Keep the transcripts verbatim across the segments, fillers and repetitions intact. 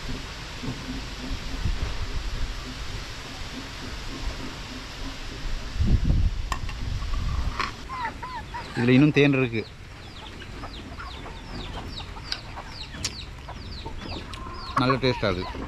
இதில் இன்னும் தேன் இருக்கு. நல்ல டேஸ்ட்டாக இருக்குது.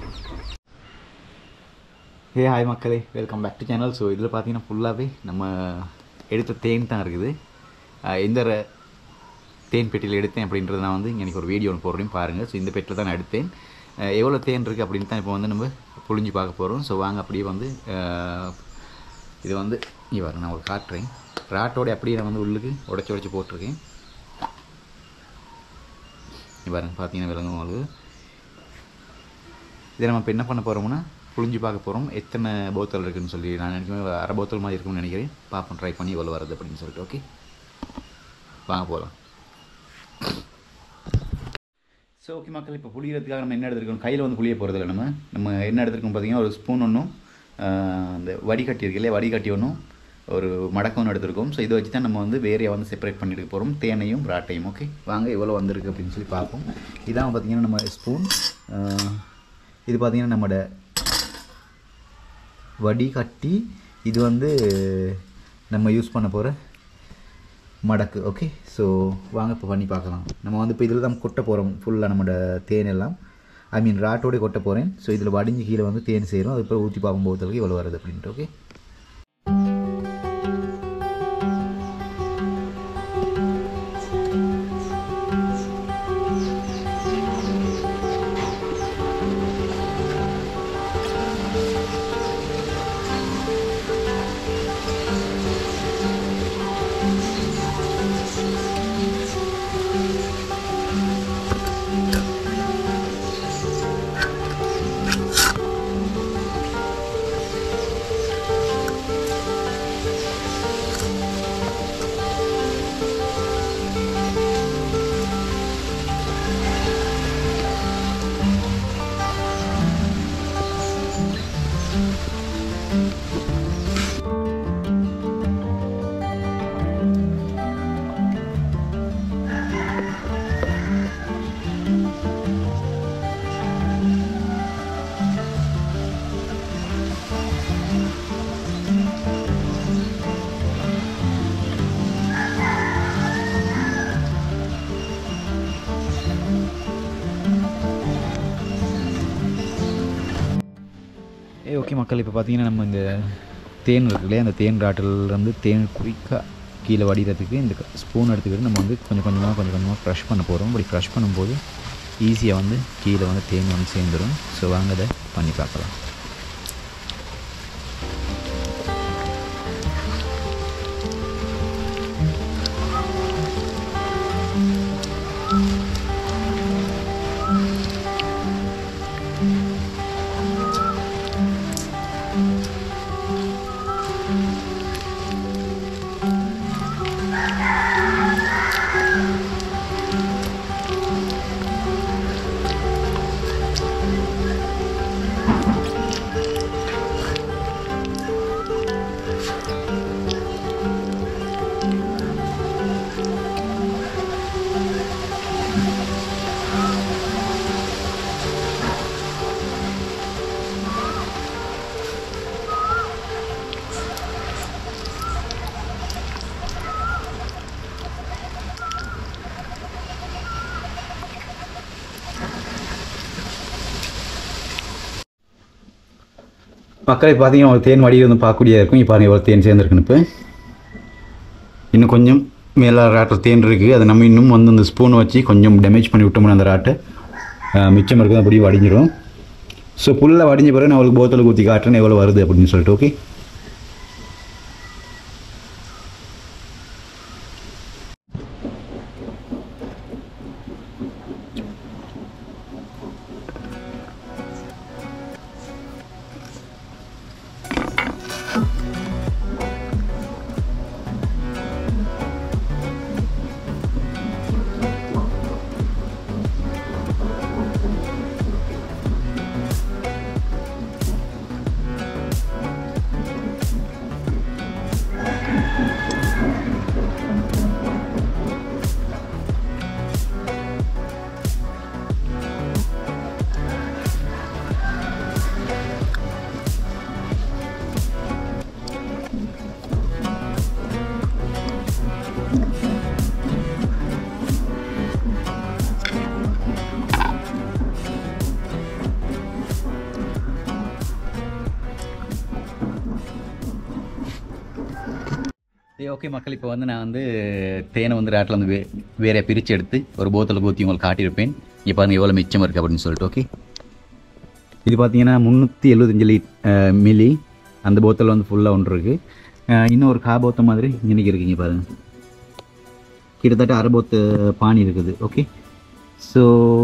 ஹே ஹாய் மக்களே, welcome back to channel. So இதில் பார்த்தீங்கன்னா ஃபுல்லாகவே நம்ம எடுத்த தேன் தான் இருக்குது. எந்த தேன் பெட்டியில் எடுத்தேன் அப்படின்றது நான் வந்து எனக்கு ஒரு வீடியோ ஒன்று போடுறேன் பாருங்கள். ஸோ இந்த பெட்டியில் தான் நான் எடுத்தேன். எவ்வளோ தேன் இருக்குது அப்படின்னு தான் இப்போ வந்து நம்ம புழிஞ்சு பார்க்க போகிறோம். ஸோ வாங்க அப்படியே வந்து இது வந்து நீ வர நான் ஒரு காட்டுறேன். ராட்டோட அப்படியே நான் வந்து உள்ளுக்கு உடச்சி உடச்சி போட்டிருக்கேன். நீ பாருங்க, பார்த்தீங்கன்னா விலங்கு உங்களுக்கு இதை நம்ம இப்போ என்ன பண்ண போகிறோம்னா புழிஞ்சு பார்க்க போகிறோம் எத்தனை போத்தல் இருக்குதுன்னு சொல்லி. நான் நினைக்கிறேன் அரை போத்தல் மாதிரி இருக்குன்னு நினைக்கிறேன். பார்ப்போம், ட்ரை பண்ணி எவ்வளோ வருது அப்படின்னு சொல்லிட்டு. ஓகே வாங்க போகலாம். ஸோ ஓகே மக்கள், இப்போ புளியறதுக்காக நம்ம என்ன எடுத்துருக்கோம், கையில் வந்து புளிய போகிறதில்ல. நம்ம நம்ம என்ன எடுத்துருக்கோம் பார்த்தீங்கன்னா ஒரு ஸ்பூன் ஒன்றும் அந்த வடிகட்டி இருக்கு இல்லையா, வடிகட்டி ஒன்றும் ஒரு மடக்கம் ஒன்று எடுத்துருக்கோம். ஸோ இதை வச்சு தான் நம்ம வந்து வேறையாக வந்து செப்பரேட் பண்ணிட்டு போகிறோம் தேனையும் ராட்டையும். ஓகே வாங்க எவ்வளோ வந்திருக்கு அப்படின்னு சொல்லி பார்ப்போம். இதான் பார்த்திங்கன்னா நம்ம ஸ்பூன். இது பார்த்திங்கன்னா நம்மளோட வடிகட்டி, இது வந்து நம்ம யூஸ் பண்ண போகிற மடக்கு. ஓகே ஸோ வாங்க இப்போ பண்ணி பார்க்கலாம். நம்ம வந்து இப்போ இதில் தான் கொட்ட போகிறோம் ஃபுல்லாக நம்மளோட தேன் எல்லாம். ஐ மீன் ராட்டோடய கொட்ட போகிறேன். ஸோ இதில் வடிஞ்சு கீழே வந்து தேன் சேரும். அதுக்கப்புறம் ஊற்றி பார்க்கும்போது எவ்வளோ வருது அப்படின்ட்டு. ஓகே ஏ ஓகே மக்கள், இப்போ பார்த்தீங்கன்னா நம்ம இந்த தேன் இருக்கு இல்லையா, அந்த தேன் ராட்டிலேருந்து தேன் குயிக்காக கீழே வடிகிறதுக்கு இந்த ஸ்பூன் எடுத்துக்கிட்டு நம்ம வந்து கொஞ்சம் கொஞ்சமாக கொஞ்சம் கொஞ்சமாக க்ரஷ் பண்ண போகிறோம். அப்படி க்ரஷ் பண்ணும்போது ஈஸியாக வந்து கீழே வந்து தேன் வந்து சேர்ந்துடும். ஸோ வாங்க அதை பண்ணி பார்க்கலாம். மக்களை பார்த்தீங்கன்னா ஒரு தேன் வடியில் வந்து பார்க்கக்கூடியதாக இருக்கும். இப்போ பாருங்கள் எவ்வளோ தேன் சேர்ந்துருக்குன்னு. இப்போ இன்னும் கொஞ்சம் மேலே ராட்டில் தேன் இருக்குது. அதை நம்ம இன்னும் வந்து அந்த ஸ்பூனை வச்சு கொஞ்சம் டேமேஜ் பண்ணி விட்டோம்னா அந்த ராட்டை மிச்சம் இருக்குது அப்படி வடிஞ்சிடும். ஸோ ஃபுல்லாக வடிஞ்ச பிறகு நான் அவளுக்கு போத்தலுக்கு ஊற்றி காட்டுறேன் எவ்வளோ வருது அப்படின்னு சொல்லிட்டு. ஓகே சரி ஓகே மக்கள், இப்போ வந்து நான் வந்து தேனை வந்து ராட்டில் வந்து வே வேற பிரித்து எடுத்து ஒரு போத்தலை ஊற்றி உங்களுக்கு காட்டியிருப்பேன். இப்போ பாருங்கள் எவ்வளோ மிச்சம் இருக்குது அப்படின்னு சொல்லிட்டு. ஓகே, இது பார்த்தீங்கன்னா முந்நூற்றி எழுபத்தஞ்சு லீட் மில்லி அந்த போத்தல் வந்து ஃபுல்லாக ஒன்று இருக்குது. இன்னும் ஒரு கா போத்த மாதிரி இன்னைக்கு இருக்குங்க பாருங்கள், கிட்டத்தட்ட அரை போத்து பானி இருக்குது. ஓகே, ஸோ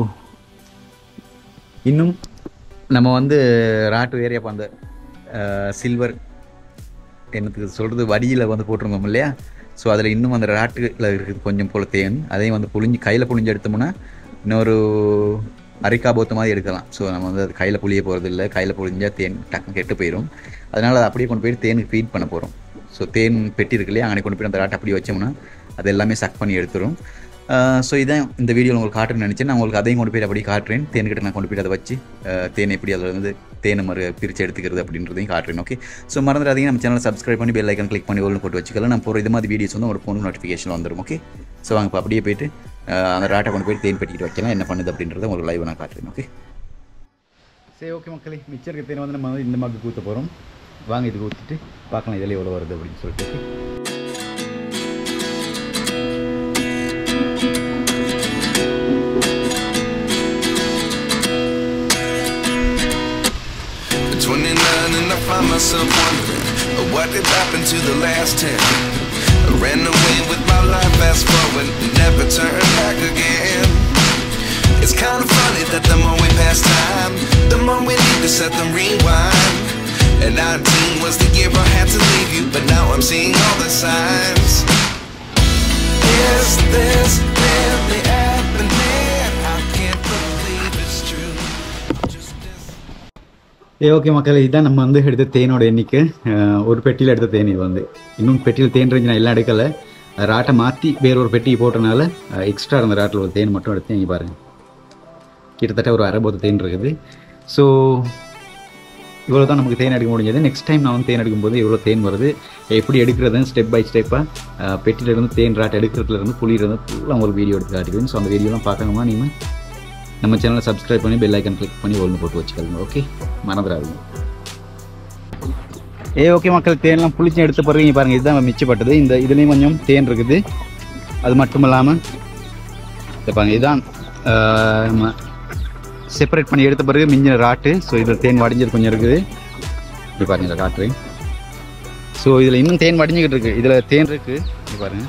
இன்னும் நம்ம வந்து ராட்டு வேறையா அப்போ அந்த சில்வர் என்னத்துக்கு சொல்கிறது வடியில் வந்து போட்டிருந்தோம் இல்லையா, ஸோ அதில் இன்னும் அந்த ராட்டில் இருக்குது கொஞ்சம் போல் தேன். அதையும் வந்து புழிஞ்சு கையில் புழிஞ்சு எடுத்தோம்னா இன்னொரு அரைக்கா போத்த மாதிரி எடுக்கலாம். ஸோ நம்ம வந்து அது கையில் புளிய போகிறது இல்லை, கையில் புழிஞ்சால் தேன் டக்குன்னு கெட்டு போயிடும். அதனால் அதை அப்படியே கொண்டு போய்ட்டு தேனுக்கு ஃபீட் பண்ண போகிறோம். ஸோ தேன் பெட்டி இருக்கு இல்லையா, அங்கே கொண்டு போய் அந்த ராட்டை அப்படியே வச்சோம்னா அது எல்லாமே சக் பண்ணி எடுத்துரும். ஸோ இதான் இந்த வீடியோவில் உங்களுக்கு காட்டுறேன்னு நினச்சேன். நான் உங்களுக்கு அதையும் கொண்டு போய் அப்படி காட்டுறேன். தேன்கிட்ட நான் கொண்டு போய் அதை வச்சு தேன் எப்படி அதில் வந்து தேனை மறு பிரித்து எடுத்துக்கிறது அப்படின்றதையும் காட்டுறேன். ஓகே, ஸோ மறந்துடாதீங்க நம்ம சேனலை சப்ஸ்கிரைப் பண்ணி பெல் ஐக்கன் கிளிக் பண்ணி ஒன்று போட்டு வச்சுக்கலாம். நான் போகிற இது மாதிரி வீடியோஸ் வந்து ஒரு ஃபோன் நோட்டிஃபிகேஷன் வந்துடும். ஓகே, ஸோ வாங்க இப்போ அப்படியே போய்ட்டு அந்த ராட்டை கொண்டு போய் தேன் பெட்டிக்கிட்டு வைக்கலாம், என்ன பண்ணுது அப்படின்றத உங்களுக்கு லைவ் நான் காட்டுறேன். ஓகே சரி ஓகே மக்களே, மிச்சம் இருக்க தேனை வந்து நம்ம வந்து இந்த மாதிரி ஊற்ற போகிறோம். வாங்க இதுக்கு ஊற்றிட்டு பார்க்கலாம் இதில் எவ்வளோ வருது அப்படின்னு சொல்லிட்டு. twenty-nine and I find myself wondering what did happen to the last ten. I ran away with my life, fast forward, never turn back again. It's kind of funny that the more we pass time, the more we need to set them rewind. And nineteen was the year I had to leave you, but now I'm seeing all the signs. Is this really happening? I can't believe it's true. ஏ okay மக்கள், இதுதான் நம்ம வந்து எடுத்த தேனோட எண்ணிக்கை. ஒரு பெட்டியில் எடுத்த தேன் இது வந்து. இன்னும் பெட்டியில் தேன் இருந்துச்சு, நான் எல்லாம் எடுக்கலை. ராட்டை மாற்றி வேற ஒரு பெட்டி போட்டனால எக்ஸ்ட்ரா அந்த ராட்டில் ஒரு தேன் மட்டும் எடுத்து இங்கே பாருங்கள், கிட்டத்தட்ட ஒரு அரை போத்த தேன் இருக்குது. ஸோ இவ்வளோ தான் நமக்கு தேன் எடுக்க முடிஞ்சது. நெக்ஸ்ட் டைம் நான் வந்து தேன் எடுக்கும்போது இவ்வளோ தேன் வருது, எப்படி எடுக்கிறதுன்னு ஸ்டெப் பை ஸ்டெப்பாக பெட்டியிலேருந்து தேன் ராட்டை எடுக்கிறதுலேருந்து புளியிலேருந்து ஃபுல்லாக உங்களுக்கு வீடியோ எடுத்து காட்டுவேன். ஸோ அந்த வீடியோலாம் பார்க்கணுமா நீங்கள் நம்ம சேனலை சப்ஸ்கிரைப் பண்ணி பெல் ஐக்கன் கிளிக் பண்ணி ஒன்று போட்டு வச்சுக்கோங்க. ஓகே, மறந்துடாதீங்க. ஏ ஓகே மக்கள், தேன்லாம் புளிச்சு எடுத்த பிறகு இங்கே பாருங்கள், இதுதான் மிச்சப்பட்டது. இந்த இதுலேயும் கொஞ்சம் தேன் இருக்குது. அது மட்டும் இல்லாமல் இதை பாருங்கள், இதுதான் நம்ம செப்பரேட் பண்ணி எடுத்த பிறகு மிஞ்சின ராட்டு. ஸோ இதில் தேன் வடிஞ்சது கொஞ்சம் இருக்குது. இப்படி பாருங்கள், இதை காட்டுறேன். ஸோ இதில் இன்னும் தேன் வடிஞ்சிக்கிட்டு இருக்குது. இதில் தேன் இருக்குது, இப்படி பாருங்கள்,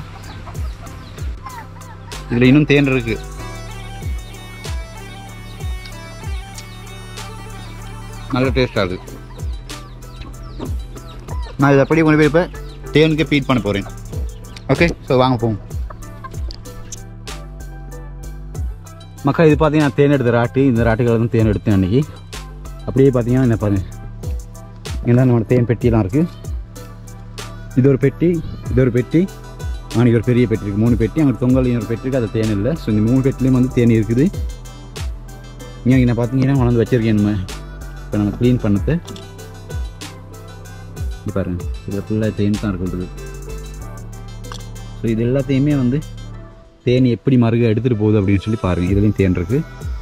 இதில் இன்னும் தேன் இருக்குது. நல்ல டேஸ்ட்டாக இருக்குது. நான் இதை அப்படியே கொண்டு போய் இப்போ தேனுக்கு ஃபீட் பண்ண போகிறேன். ஓகே, ஸோ வாங்க போவோம் மக்கள். இது பார்த்தீங்கன்னா தேன் எடுத்த ராட்டு. இந்த ராட்டுகளை வந்து தேன் எடுத்தேன் அன்றைக்கி. அப்படியே பார்த்தீங்கன்னா என்ன பாருங்கள், இங்கே தான் நம்மளோட தேன் பெட்டியெல்லாம் இருக்குது. இது ஒரு பெட்டி, இது ஒரு பெட்டி, அன்றைக்கி ஒரு பெரிய பெட்டி இருக்குது. மூணு பெட்டி. அங்கே தொங்கல் இன்னொரு பெட்டி இருக்குது, அது தேன் இல்லை. ஸோ இந்த மூணு பெட்டிலையும் வந்து தேன் இருக்குது. இங்கே இங்கே பார்த்தீங்கன்னா வளர்ந்து வச்சுருக்கேன். நம்ம இப்போ நம்ம க்ளீன் பண்ணது இது பாருங்கள், இதில் ஃபுல்லாக தேன் தான் இருக்குது. ஸோ இது எல்லாத்தையுமே வந்து தேன் எப்படி மருக எடுத்துகிட்டு போகுது அப்படின்னு சொல்லி பாருங்கள். இதுலேயும் தேன் இருக்குது.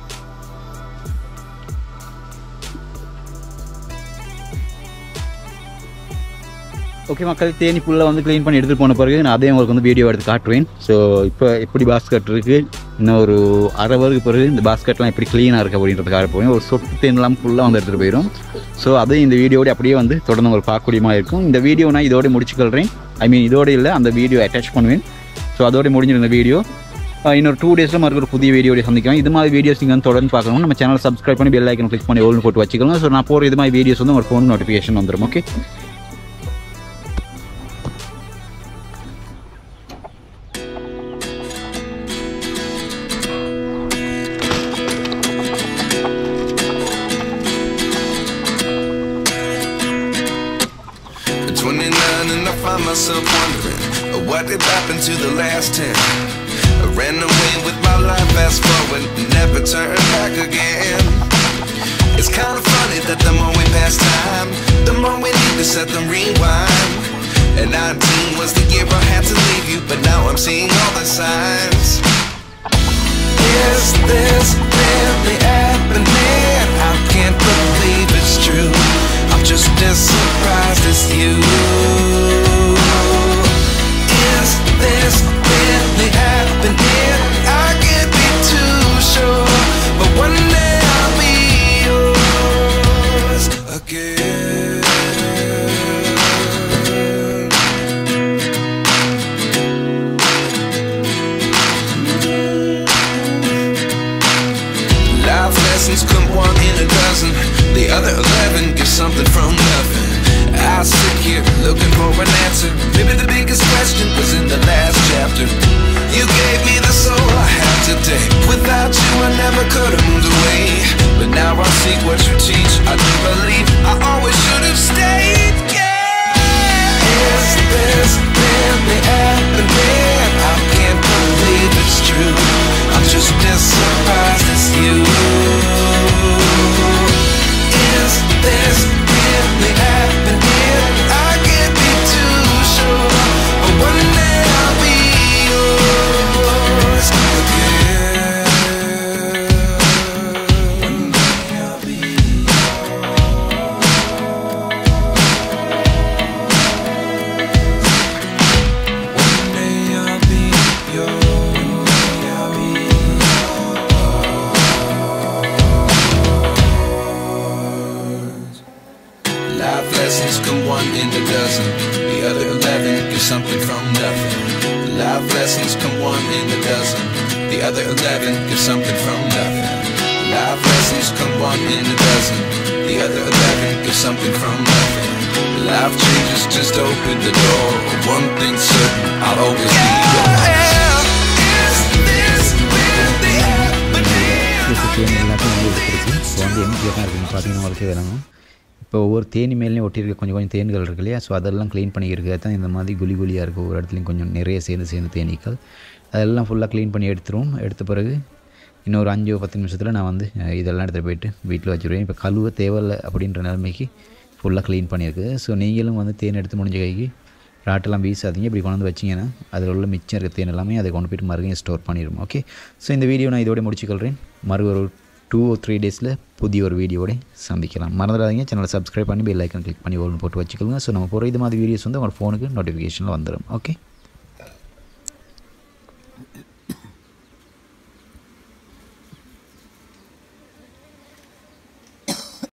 ஓகே மக்கள், தேனி ஃபுல்லாக வந்து க்ளீன் பண்ணி எடுத்துகிட்டு போன பிறகு நான் அதே உங்களுக்கு வந்து வீடியோ எடுத்து காட்டுவேன். ஸோ இப்போ எப்படி பாஸ்கெட் இருக்குது, இன்னும் ஒரு அரை வருக்கு பிறகு இந்த பாஸ்கெட்லாம் எப்படி க்ளீனாக இருக்குது அப்படின்றத காட்ட போவேன். ஒரு சொட்டு தேன்லாம் ஃபுல்லாக வந்து எடுத்துகிட்டு போயிடும். ஸோ அதையும் இந்த வீடியோட அப்படியே வந்து தொடர்ந்து உங்களுக்கு பார்க்கக்கூடியமாக இருக்கும். இந்த வீடியோ நான் இதோட முடிச்சுக்கொள்கிறேன். ஐ மீன் இதோடு இல்லை, அந்த வீடியோ அட்டாச் பண்ணுவேன். ஸோ அதோட முடிஞ்சிருந்த வீடியோ இன்னொரு டூ டேஸில் மறுபடியும் ஒரு புதிய வீடியோட சந்திக்கலாம். இது மாதிரி வீடியோஸ் நீங்கள் வந்து தொடர்ந்து பார்க்கணும். நம்ம சேனல் சப்ஸ்கிரைப் பண்ணி பெல் ஐக்கன் கிளிக் பண்ணி ஓல்னு போட்டு வச்சுக்கலாம். ஸோ நான் போகிற இது மாதிரி வீடியோஸ் வந்து ஒரு ஃபோன் நோட்டிஃபிகேஷன் வந்துடும். Okay, twenty-nine and I find myself wondering what did happen to the last ten. I ran away with my life, fast forward, never turn back again. It's kind of funny that the more we pass time, the more we need to set them rewind. And nineteen was the year I had to leave you, but now I'm seeing all the signs. Is this really happening? I can't believe it's true. I'm just as surprised as you. seek what you teach. I do believe I always should have stayed. Yeah. Is this really happening? I can't believe it's true. I'm just as surprised as you. Is this really happening? I can't be too sure, but one day I'll be yours again. One day I'll be One day I'll be yours. I'll be yours. Life lessons come one in a dozen. The other eleven get something from nothing. Life lessons come one in a dozen. The other eleven get something from nothing. Life lessons come one in a dozen. The other eleven get something from nothing. Life changes, just open the door. One thing's certain, I'll always be yours. Is this really happening? இப்போ தேன் எல்லாத்தையும் வந்து எடுத்துருக்கு. So வந்து எம்டியாக தான் இருக்குங்க, பார்த்தீங்கன்னா உங்களுக்கு விளங்கும். இப்போ ஒவ்வொரு தேனி மேலேயும் ஒட்டியிருக்க கொஞ்சம் கொஞ்சம் தேன்கள் இருக்கு இல்லையா, ஸோ அதெல்லாம் க்ளீன் பண்ணிக்கிறது தான் இந்த மாதிரி குழி குழியாக இருக்குது. ஒவ்வொரு இடத்துலையும் கொஞ்சம் நிறைய சேர்ந்து சேர்ந்து தேனீக்கள் அதெல்லாம் ஃபுல்லாக க்ளீன் பண்ணி எடுத்துருவோம். எடுத்த பிறகு இன்னொரு அஞ்சோ பத்து நிமிஷத்தில் நான் வந்து இதெல்லாம் எடுத்துகிட்டு போயிட்டு வீட்டில் வச்சுருவேன். இப்போ கழுவ தேவையில்லை அப்படின்ற நிலைமைக்கு ஃபுல்லாக க்ளீன் பண்ணியிருக்கு. ஸோ நீங்களும் வந்து தேன் எடுத்து முடிஞ்ச கைக்கு ராட்டெல்லாம் வீசாதீங்க. இப்படி கொண்டு வந்து வச்சிங்கன்னா அதில் உள்ள மிச்சம் இருக்க தேன் எல்லாமே அதை கொண்டு போய்ட்டு மறுபடியும் ஸ்டோர் பண்ணிடுவோம். ஓகே, ஸோ இந்த வீடியோ நான் இதோட முடிச்சுக்கொள்கிறேன். மறு ஒரு டூ ஓ த்ரீ டேஸில் புதிய ஒரு வீடியோட சந்திக்கலாம். மறந்துடாதீங்க, சேனலை சப்ஸ்கிரைப் பண்ணி பெல் ஐக்கன் கிளிக் பண்ணி ஓல்னு போட்டு வச்சுக்கோங்க. ஸோ நம்ம போகிற இது மாதிரி வீடியோஸ் வந்து உங்கள் ஃபோனுக்கு நோட்டிஃபிகேஷனில் வந்துடும். ஓகே.